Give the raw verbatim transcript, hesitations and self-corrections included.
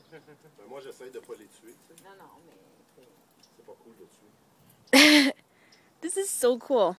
Ben, moi, j'essaye de pas les tuer. Non, non, mais c'est pas cool de tuer. This is so cool.